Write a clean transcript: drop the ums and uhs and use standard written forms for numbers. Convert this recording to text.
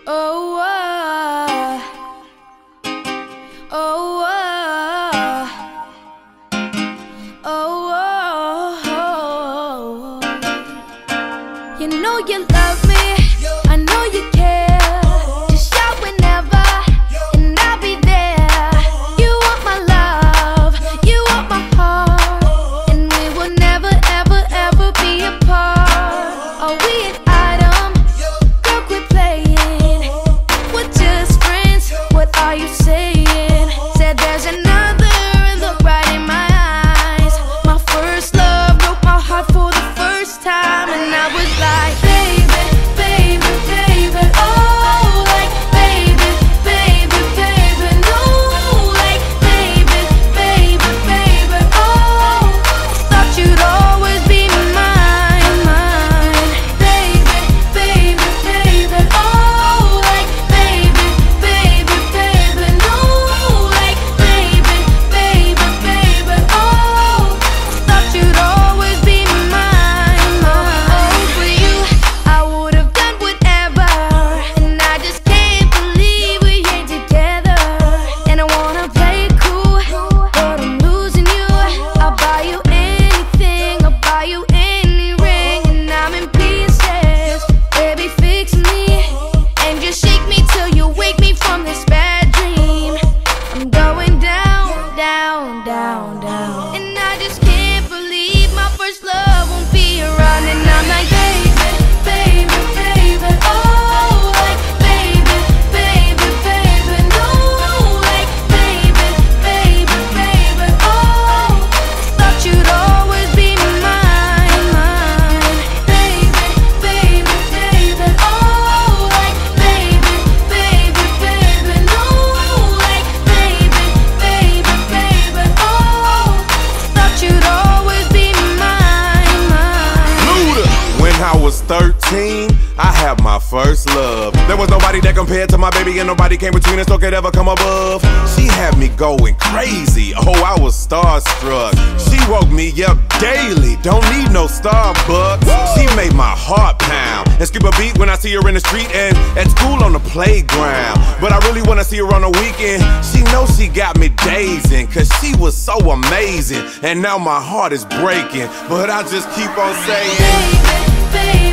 Oh, oh, oh, oh, oh. You know you love me, I know you care. Just shout whenever, and I'll be there. You want my love, you want my heart, and we will never, ever, ever be apart. Are we an item? Girl, quit playing. We're just friends, what are you saying? Said there's another and look right in my eyes. My first love broke my heart for the first time, and I was like, baby, baby, baby, oh, like, baby, baby, baby, no, like, baby, baby, baby, oh, thought you'd always be mine, mine, baby, baby, baby, oh, like, baby, baby, baby, no, like, baby, baby, baby, oh, thought you'd always be mine, mine. Oh, for you, I would've done whatever, and I just can't believe we ain't together. And I wanna play it cool, but I'm losing you. I'll buy you anything, I'll buy you any ring, and I'm in pieces. Baby, fix me, and just shake me till you wake me from this bad dream. I'm going down, down, down, down, and I just can't believe my first love won't be around. And I'm like, baby, baby, baby, oh, like, baby, baby, baby, no, like, baby, baby, baby, oh, thought you'd always be mine, mine, baby, baby, baby, oh, like, baby, baby, baby, no, like, baby, baby, baby, oh, thought you'd always be mine, mine. Luda. When I was 13, I had my first love. There was nobody that compared to my baby, and nobody came between us or could ever come above. She had me going crazy, oh, I was starstruck. She woke me up daily, don't need no Starbucks. She made my heart pound and skip a beat when I see her in the street and at school on the playground. But I really wanna see her on the weekend. She knows she got me dazing, cause she was so amazing. And now my heart is breaking, but I just keep on saying, Baby, baby.